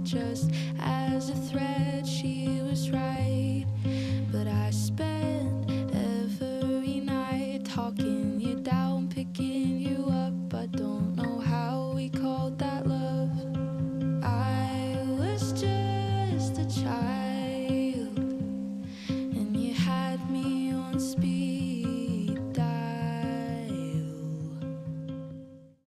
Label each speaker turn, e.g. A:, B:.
A: just as a thread. She was right, but I spent every night talking you down, picking you up. I don't know how we called that love. I was just a child, and you had me on speed.